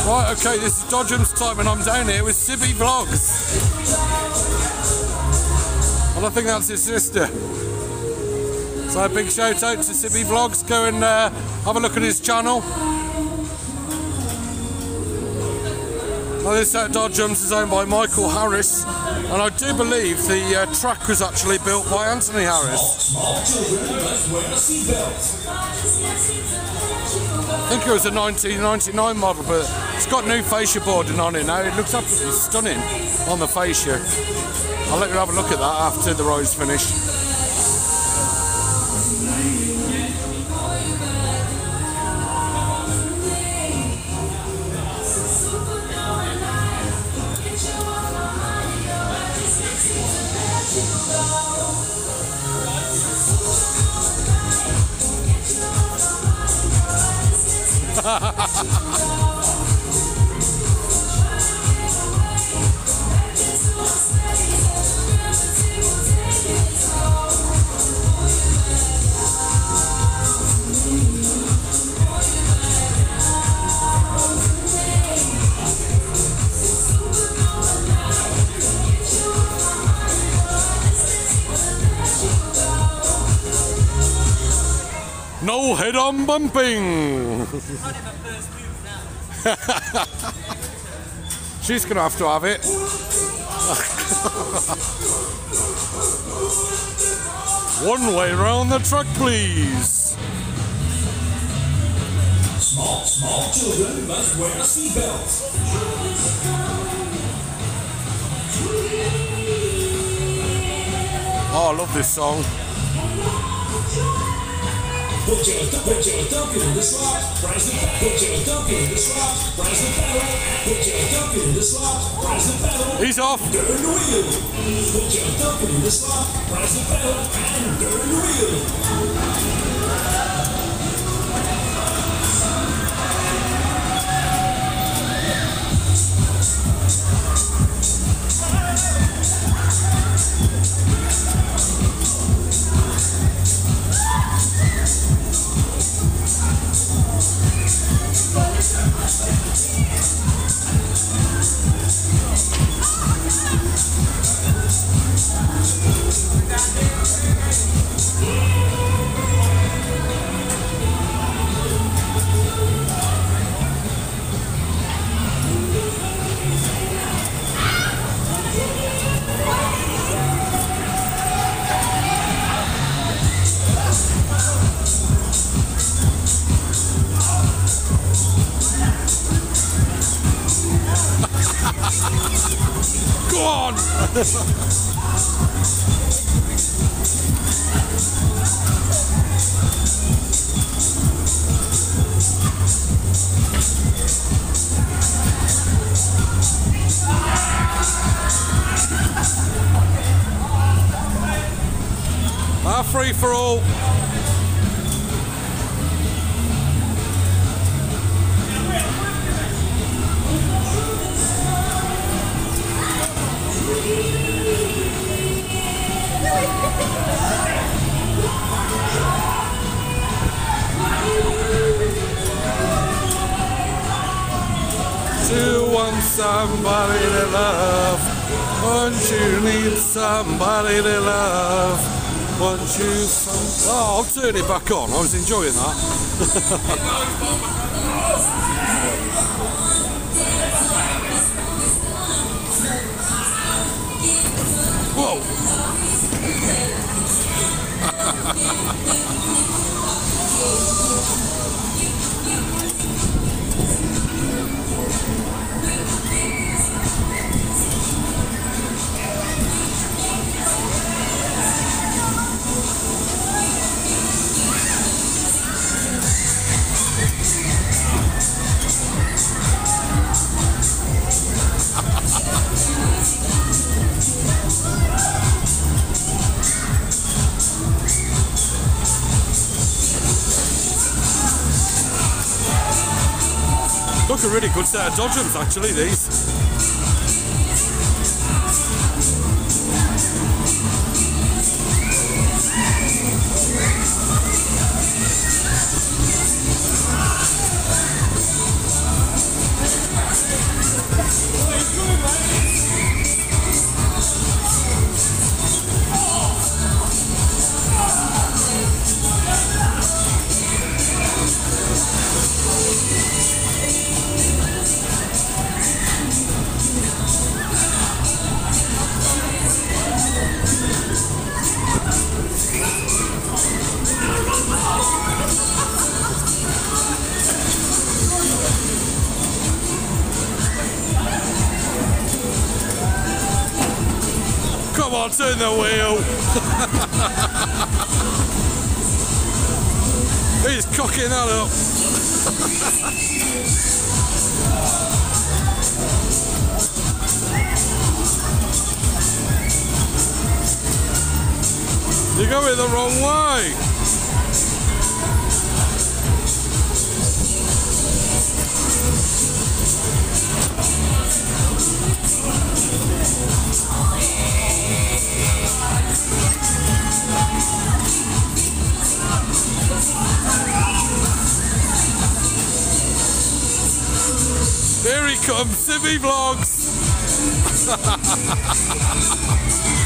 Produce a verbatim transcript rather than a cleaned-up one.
Right, okay, this is Dodgems time and I'm down here with Sibby Vlogs. And I think that's his sister. So a big shout out to Sibby Vlogs. Go and uh, have a look at his channel. Now this uh, Dodgems is owned by Michael Harris. And I do believe the uh, track was actually built by Anthony Harris. I think it was a nineteen ninety-nine model, but it's got new fascia boarding on it now. It looks absolutely stunning on the fascia. I'll let you have a look at that after the ride's finished. No head-on bumping! She's gonna have to have it. One way round the truck, please. Small, small children must wear a seatbelt. Oh, I love this song. Put your, put your thumb in the slot, press the pedal. Put your thumb in the slot, press the pedal. Put your thumb in the slot, press the pedal. He's off. Turn the wheel. Put your thumb in the slot, press the pedal, and turn the wheel. Go on! Our free for all. You want somebody to love, won't you need somebody to love, won't you some... Oh, I'll turn it back on, I was enjoying that. Whoa! Look, a really good set of Dodgems actually, these. on, turn the wheel. He's cocking that up. You're going the wrong way. Here he comes, Simi Vlogs.